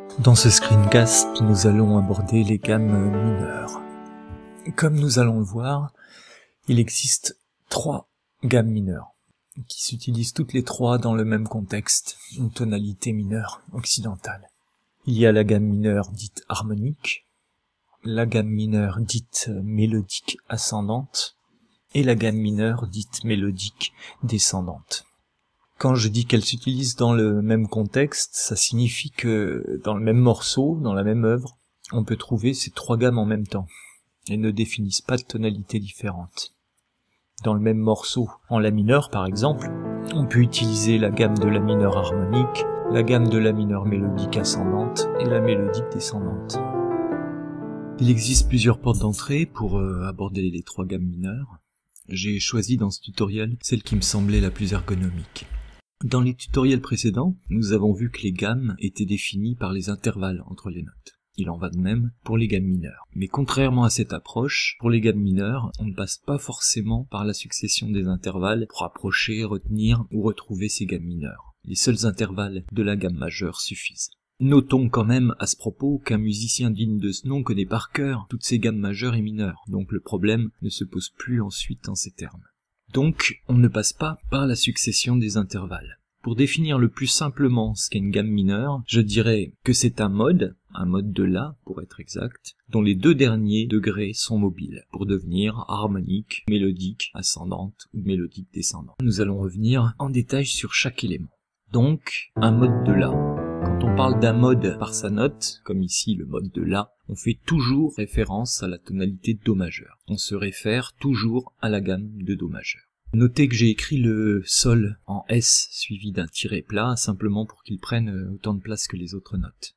Dans ce screencast, nous allons aborder les gammes mineures. Comme nous allons le voir, il existe 3 gammes mineures, qui s'utilisent toutes les 3 dans le même contexte, une tonalité mineure occidentale. Il y a la gamme mineure dite harmonique, la gamme mineure dite mélodique ascendante, et la gamme mineure dite mélodique descendante. Quand je dis qu'elles s'utilisent dans le même contexte, ça signifie que dans le même morceau, dans la même œuvre, on peut trouver ces 3 gammes en même temps, et ne définissent pas de tonalités différentes. Dans le même morceau, en la mineur par exemple, on peut utiliser la gamme de la mineur harmonique, la gamme de la mineur mélodique ascendante et la mélodique descendante. Il existe plusieurs portes d'entrée pour aborder les 3 gammes mineures. J'ai choisi dans ce tutoriel celle qui me semblait la plus ergonomique. Dans les tutoriels précédents, nous avons vu que les gammes étaient définies par les intervalles entre les notes. Il en va de même pour les gammes mineures. Mais contrairement à cette approche, pour les gammes mineures, on ne passe pas forcément par la succession des intervalles pour approcher, retenir ou retrouver ces gammes mineures. Les seuls intervalles de la gamme majeure suffisent. Notons quand même à ce propos qu'un musicien digne de ce nom connaît par cœur toutes ces gammes majeures et mineures, donc le problème ne se pose plus ensuite en ces termes. Donc, on ne passe pas par la succession des intervalles. Pour définir le plus simplement ce qu'est une gamme mineure, je dirais que c'est un mode de La pour être exact, dont les 2 derniers degrés sont mobiles, pour devenir harmonique, mélodique, ascendante ou mélodique descendante. Nous allons revenir en détail sur chaque élément. Donc, un mode de La. Quand on parle d'un mode par sa note, comme ici le mode de La, on fait toujours référence à la tonalité Do majeur. On se réfère toujours à la gamme de Do majeur. Notez que j'ai écrit le Sol en S suivi d'un tiret plat, simplement pour qu'il prenne autant de place que les autres notes.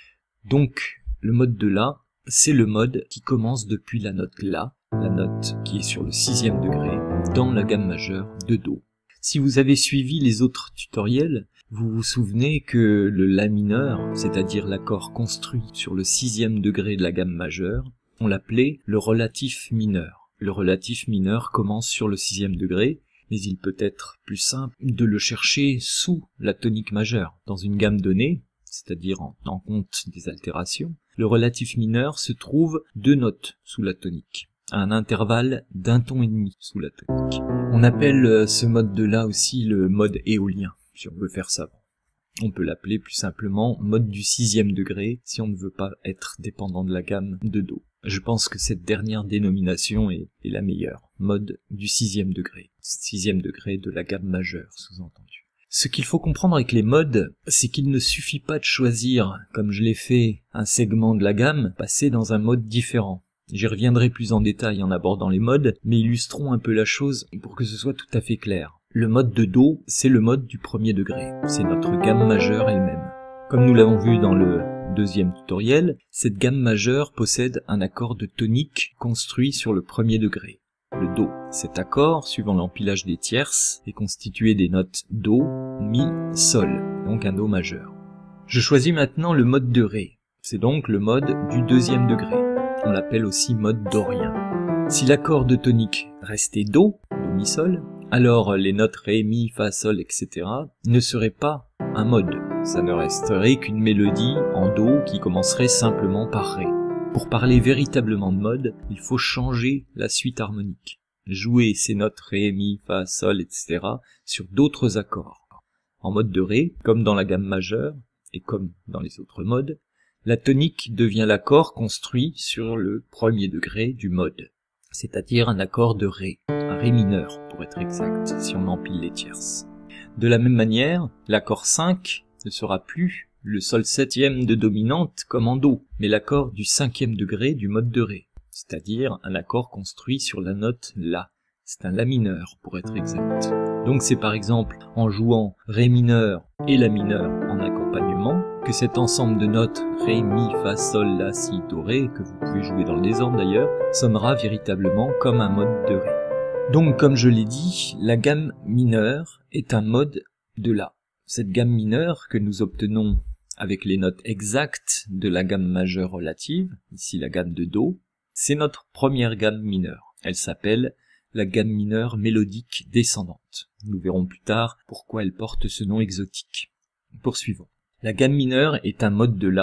Donc, le mode de La, c'est le mode qui commence depuis la note La qui est sur le 6e degré, dans la gamme majeure de Do. Si vous avez suivi les autres tutoriels, vous vous souvenez que le La mineur, c'est-à-dire l'accord construit sur le 6e degré de la gamme majeure, on l'appelait le relatif mineur. Le relatif mineur commence sur le 6e degré, mais il peut être plus simple de le chercher sous la tonique majeure. Dans une gamme donnée, c'est-à-dire en tenant compte des altérations, le relatif mineur se trouve 2 notes sous la tonique, à un intervalle d'1 ton et demi sous la tonique. On appelle ce mode de La aussi le mode éolien, si on veut faire savant. On peut l'appeler plus simplement mode du 6e degré si on ne veut pas être dépendant de la gamme de Do. Je pense que cette dernière dénomination est la meilleure. Mode du 6e degré. 6e degré de la gamme majeure, sous-entendu. Ce qu'il faut comprendre avec les modes, c'est qu'il ne suffit pas de choisir, comme je l'ai fait, un segment de la gamme, passer dans un mode différent. J'y reviendrai plus en détail en abordant les modes, mais illustrons un peu la chose pour que ce soit tout à fait clair. Le mode de Do, c'est le mode du 1er degré. C'est notre gamme majeure elle-même. Comme nous l'avons vu dans le 2e tutoriel, cette gamme majeure possède un accord de tonique construit sur le 1er degré, le Do. Cet accord, suivant l'empilage des tierces, est constitué des notes Do, Mi, Sol, donc un Do majeur. Je choisis maintenant le mode de Ré. C'est donc le mode du 2e degré. On l'appelle aussi mode dorien. Si l'accord de tonique restait Do, Do, Mi, Sol, alors les notes Ré, Mi, Fa, Sol, etc. ne seraient pas un mode. Ça ne resterait qu'une mélodie en Do qui commencerait simplement par Ré. Pour parler véritablement de mode, il faut changer la suite harmonique. Jouer ces notes Ré, Mi, Fa, Sol, etc. sur d'autres accords. En mode de Ré, comme dans la gamme majeure, et comme dans les autres modes, la tonique devient l'accord construit sur le 1er degré du mode, c'est-à-dire un accord de Ré, un Ré mineur pour être exact, si on empile les tierces. De la même manière, l'accord 5 ne sera plus le Sol 7e de dominante comme en Do, mais l'accord du 5e degré du mode de Ré, c'est-à-dire un accord construit sur la note La. C'est un La mineur pour être exact. Donc c'est par exemple en jouant Ré mineur et La mineur en accompagnement que cet ensemble de notes Ré, Mi, Fa, Sol, La, Si, Do, Ré, que vous pouvez jouer dans le désordre d'ailleurs, sonnera véritablement comme un mode de Ré. Donc comme je l'ai dit, la gamme mineure est un mode de La. Cette gamme mineure que nous obtenons avec les notes exactes de la gamme majeure relative, ici la gamme de Do, c'est notre première gamme mineure. Elle s'appelle la gamme mineure mélodique descendante. Nous verrons plus tard pourquoi elle porte ce nom exotique. Poursuivons. La gamme mineure est un mode de La,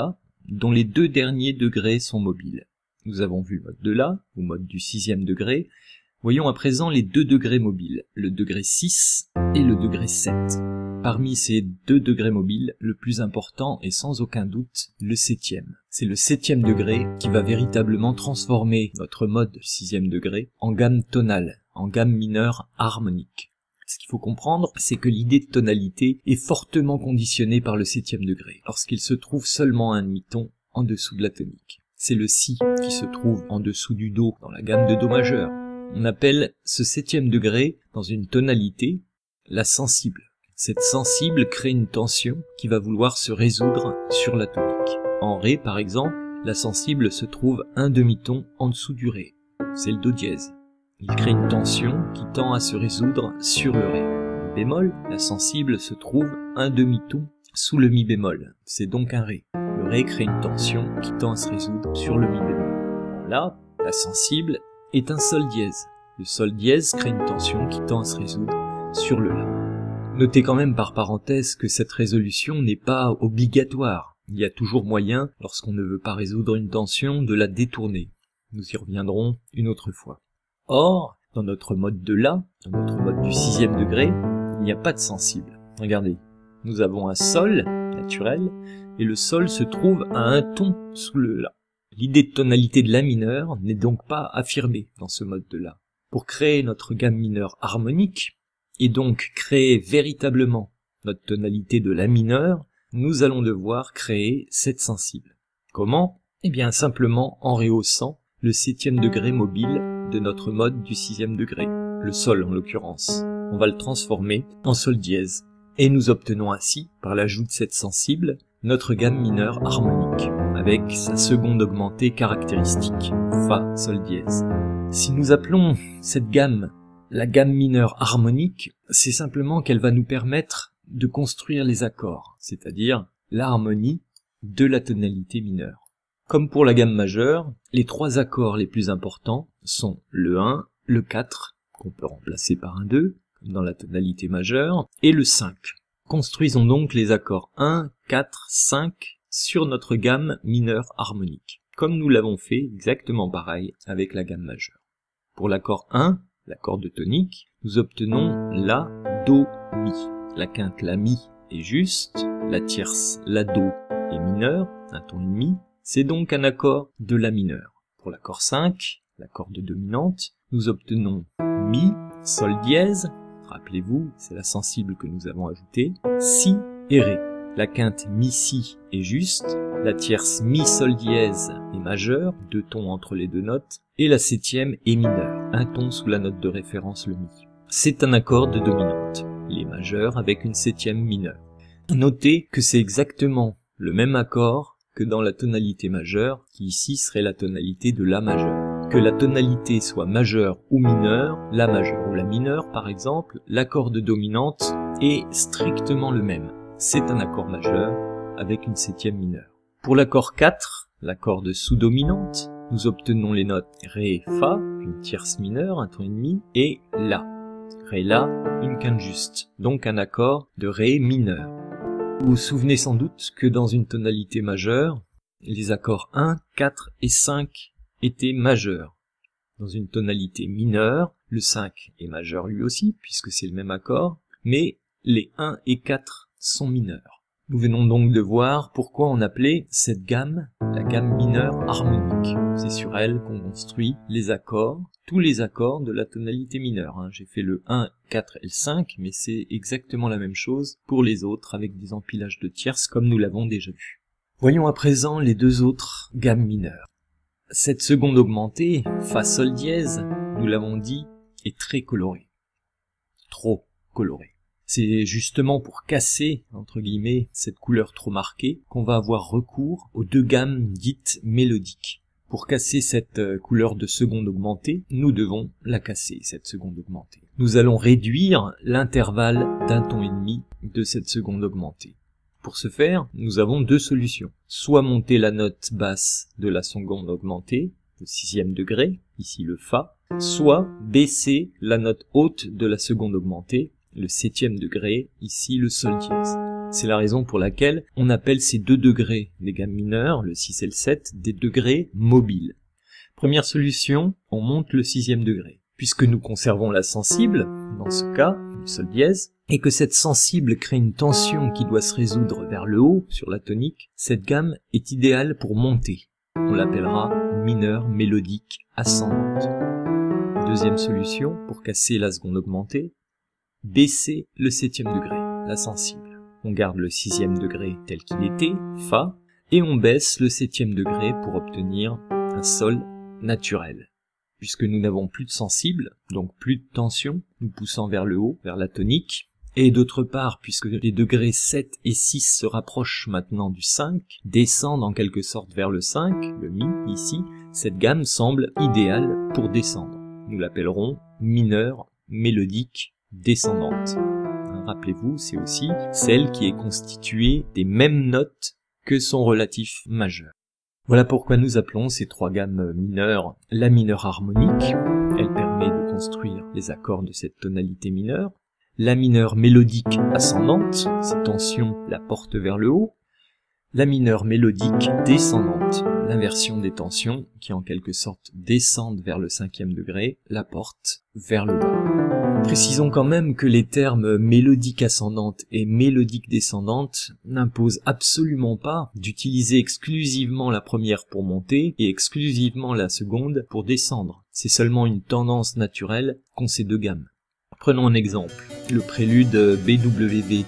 dont les deux derniers degrés sont mobiles. Nous avons vu le mode de La, ou mode du sixième degré. Voyons à présent les deux degrés mobiles, le degré 6 et le degré 7. Parmi ces deux degrés mobiles, le plus important est sans aucun doute le septième. C'est le septième degré qui va véritablement transformer notre mode du sixième degré en gamme tonale, en gamme mineure harmonique. Ce qu'il faut comprendre, c'est que l'idée de tonalité est fortement conditionnée par le septième degré, lorsqu'il se trouve seulement un demi-ton en dessous de la tonique. C'est le Si qui se trouve en dessous du Do dans la gamme de Do majeur. On appelle ce septième degré, dans une tonalité, la sensible. Cette sensible crée une tension qui va vouloir se résoudre sur la tonique. En Ré, par exemple, la sensible se trouve un demi-ton en dessous du Ré. C'est le Do dièse. Il crée une tension qui tend à se résoudre sur le Ré. En Mi bémol, la sensible se trouve un demi-ton sous le Mi bémol. C'est donc un Ré. Le Ré crée une tension qui tend à se résoudre sur le Mi bémol. En La, la sensible est un Sol dièse. Le Sol dièse crée une tension qui tend à se résoudre sur le La. Notez quand même par parenthèse que cette résolution n'est pas obligatoire. Il y a toujours moyen, lorsqu'on ne veut pas résoudre une tension, de la détourner. Nous y reviendrons une autre fois. Or, dans notre mode de La, dans notre mode du sixième degré, il n'y a pas de sensible. Regardez, nous avons un Sol naturel, et le Sol se trouve à un ton sous le La. L'idée de tonalité de La mineur n'est donc pas affirmée dans ce mode de La. Pour créer notre gamme mineure harmonique, et donc créer véritablement notre tonalité de La mineur, nous allons devoir créer cette sensible. Comment? Eh bien simplement en rehaussant le septième degré mobile de notre mode du sixième degré, le Sol en l'occurrence. On va le transformer en Sol dièse. Et nous obtenons ainsi, par l'ajout de cette sensible, notre gamme mineure harmonique, avec sa seconde augmentée caractéristique, Fa, Sol dièse. Si nous appelons cette gamme la gamme mineure harmonique, c'est simplement qu'elle va nous permettre de construire les accords, c'est-à-dire l'harmonie de la tonalité mineure. Comme pour la gamme majeure, les trois accords les plus importants sont le 1, le 4, qu'on peut remplacer par un 2, comme dans la tonalité majeure, et le 5. Construisons donc les accords 1, 4, 5 sur notre gamme mineure harmonique, comme nous l'avons fait exactement pareil avec la gamme majeure. Pour l'accord 1, l'accord de tonique, nous obtenons La, Do, Mi. La quinte La Mi est juste, la tierce La Do est mineure, un ton et demi, c'est donc un accord de La mineur. Pour l'accord 5, l'accord de dominante, nous obtenons Mi, Sol dièse, rappelez-vous, c'est la sensible que nous avons ajoutée, Si et Ré. La quinte Mi-Si est juste, la tierce Mi-Sol dièse est majeure, deux tons entre les deux notes, et la septième est mineure, un ton sous la note de référence le Mi. C'est un accord de dominante, il est majeur avec une septième mineure. Notez que c'est exactement le même accord que dans la tonalité majeure, qui ici serait la tonalité de La majeur. Que la tonalité soit majeure ou mineure, La majeure ou La mineure par exemple, l'accord de dominante est strictement le même. C'est un accord majeur avec une septième mineure. Pour l'accord 4, l'accord de sous-dominante, nous obtenons les notes Ré, Fa, une tierce mineure, un ton et demi, et La. Ré, La, une quinte juste, donc un accord de Ré mineur. Vous vous souvenez sans doute que dans une tonalité majeure, les accords 1, 4 et 5 étaient majeurs. Dans une tonalité mineure, le 5 est majeur lui aussi, puisque c'est le même accord, mais les 1 et 4 sont mineurs. Nous venons donc de voir pourquoi on appelait cette gamme la gamme mineure harmonique. C'est sur elle qu'on construit les accords, tous les accords de la tonalité mineure. J'ai fait le 1, 4 et le 5, mais c'est exactement la même chose pour les autres avec des empilages de tierces comme nous l'avons déjà vu. Voyons à présent les deux autres gammes mineures. Cette seconde augmentée, Fa Sol dièse, nous l'avons dit, est très colorée. Trop colorée. C'est justement pour casser, entre guillemets, cette couleur trop marquée qu'on va avoir recours aux deux gammes dites mélodiques. Pour casser cette couleur de seconde augmentée, nous devons la casser, cette seconde augmentée. Nous allons réduire l'intervalle d'un ton et demi de cette seconde augmentée. Pour ce faire, nous avons deux solutions. Soit monter la note basse de la seconde augmentée, le sixième degré, ici le Fa, soit baisser la note haute de la seconde augmentée, le septième degré, ici le Sol dièse. C'est la raison pour laquelle on appelle ces deux degrés des gammes mineures, le 6 et le 7, des degrés mobiles. Première solution, on monte le 6e degré. Puisque nous conservons la sensible, dans ce cas, le sol dièse, et que cette sensible crée une tension qui doit se résoudre vers le haut, sur la tonique, cette gamme est idéale pour monter. On l'appellera mineure mélodique ascendante. Deuxième solution, pour casser la seconde augmentée, baisser le 7e degré, la sensible. On garde le 6e degré tel qu'il était, Fa, et on baisse le 7e degré pour obtenir un sol naturel. Puisque nous n'avons plus de sensible, donc plus de tension, nous poussant vers le haut, vers la tonique, et d'autre part, puisque les degrés 7 et 6 se rapprochent maintenant du 5, descendent en quelque sorte vers le 5, le Mi ici, cette gamme semble idéale pour descendre. Nous l'appellerons mineure mélodique descendante. Rappelez-vous, c'est aussi celle qui est constituée des mêmes notes que son relatif majeur. Voilà pourquoi nous appelons ces trois gammes mineures la mineure harmonique. Elle permet de construire les accords de cette tonalité mineure. La mineure mélodique ascendante, ces tensions la portent vers le haut. La mineure mélodique descendante, l'inversion des tensions qui en quelque sorte descendent vers le 5e degré, la portent vers le bas. Précisons quand même que les termes mélodique ascendante et mélodique descendante n'imposent absolument pas d'utiliser exclusivement la première pour monter et exclusivement la seconde pour descendre. C'est seulement une tendance naturelle qu'ont ces deux gammes. Prenons un exemple, le prélude BWV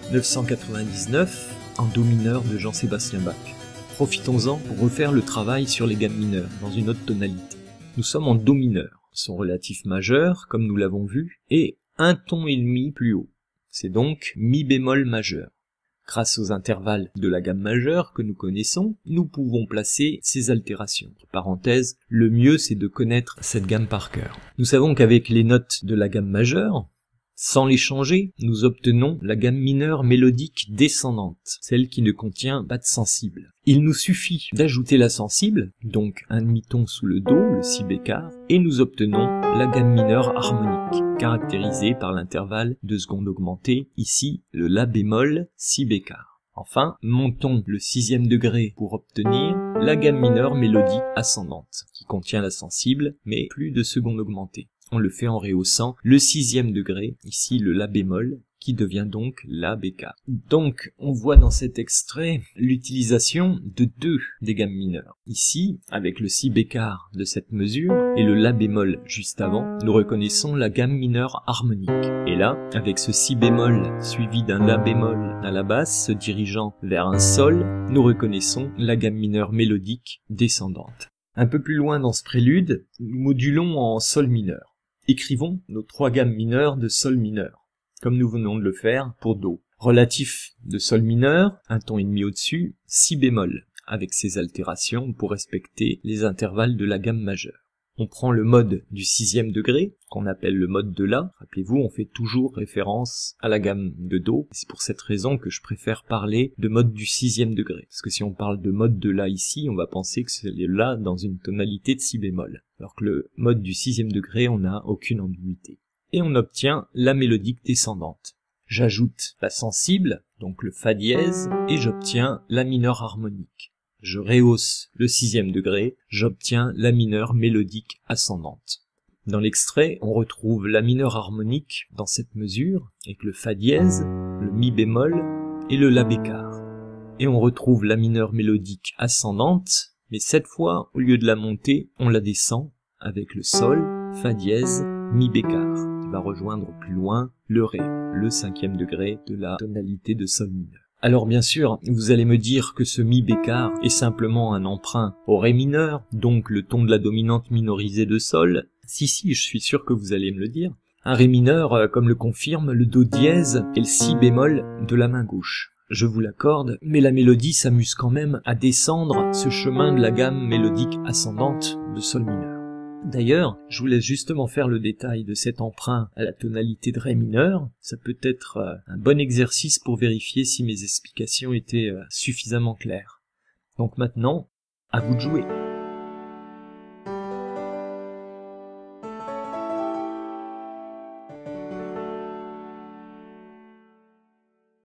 999 en Do mineur de Jean-Sébastien Bach. Profitons-en pour refaire le travail sur les gammes mineures dans une autre tonalité. Nous sommes en Do mineur, son relatif majeur, comme nous l'avons vu, et un ton et demi plus haut. C'est donc Mi bémol majeur. Grâce aux intervalles de la gamme majeure que nous connaissons, nous pouvons placer ces altérations. Entre parenthèses, le mieux c'est de connaître cette gamme par cœur. Nous savons qu'avec les notes de la gamme majeure, sans les changer, nous obtenons la gamme mineure mélodique descendante, celle qui ne contient pas de sensible. Il nous suffit d'ajouter la sensible, donc un demi-ton sous le Do, le si bécard, et nous obtenons la gamme mineure harmonique, caractérisée par l'intervalle de seconde augmentée, ici le la bémol si bécard. Enfin, montons le 6e degré pour obtenir la gamme mineure mélodique ascendante, qui contient la sensible, mais plus de seconde augmentée. On le fait en rehaussant le 6e degré, ici le la bémol, qui devient donc la bécard. Donc, on voit dans cet extrait l'utilisation de deux des gammes mineures. Ici, avec le si bécard de cette mesure et le la bémol juste avant, nous reconnaissons la gamme mineure harmonique. Et là, avec ce si bémol suivi d'un la bémol à la basse se dirigeant vers un sol, nous reconnaissons la gamme mineure mélodique descendante. Un peu plus loin dans ce prélude, nous modulons en sol mineur. Écrivons nos trois gammes mineures de sol mineur, comme nous venons de le faire pour Do. Relatif de sol mineur, un ton et demi au-dessus, si bémol, avec ses altérations pour respecter les intervalles de la gamme majeure. On prend le mode du 6e degré, qu'on appelle le mode de La. Rappelez-vous, on fait toujours référence à la gamme de Do. C'est pour cette raison que je préfère parler de mode du 6e degré. Parce que si on parle de mode de La ici, on va penser que c'est le La dans une tonalité de si bémol. Alors que le mode du 6e degré, on n'a aucune ambiguïté. Et on obtient la mélodique descendante. J'ajoute la sensible, donc le Fa dièse, et j'obtiens la mineure harmonique. Je rehausse le 6e degré, j'obtiens la mineure mélodique ascendante. Dans l'extrait, on retrouve la mineure harmonique dans cette mesure, avec le Fa dièse, le Mi bémol et le La bécard. Et on retrouve la mineure mélodique ascendante, mais cette fois, au lieu de la monter, on la descend avec le Sol, Fa dièse, Mi bécard, qui va rejoindre plus loin le Ré, le 5e degré de la tonalité de Sol mineur. Alors bien sûr, vous allez me dire que ce Mi bécard est simplement un emprunt au Ré mineur, donc le ton de la dominante minorisée de Sol. Si, je suis sûr que vous allez me le dire. Un Ré mineur, comme le confirme le Do dièse et le Si bémol de la main gauche. Je vous l'accorde, mais la mélodie s'amuse quand même à descendre ce chemin de la gamme mélodique ascendante de Sol mineur. D'ailleurs, je vous laisse justement faire le détail de cet emprunt à la tonalité de Ré mineur. Ça peut être un bon exercice pour vérifier si mes explications étaient suffisamment claires. Donc maintenant, à vous de jouer.